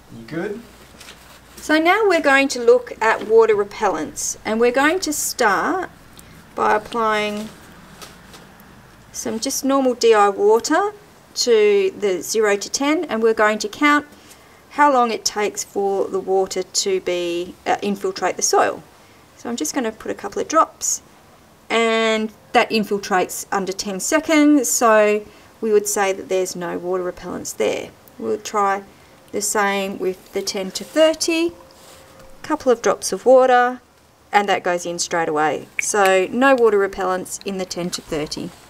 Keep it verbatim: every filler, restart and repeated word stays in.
You good? So now we're going to look at water repellents, and we're going to start by applying some just normal D I water to the zero to ten, and we're going to count how long it takes for the water to be uh, infiltrate the soil. So I'm just going to put a couple of drops, and that infiltrates under ten seconds, so we would say that there's no water repellents there. We'll try the same with the ten to thirty, a couple of drops of water, and that goes in straight away. So no water repellents in the ten to thirty.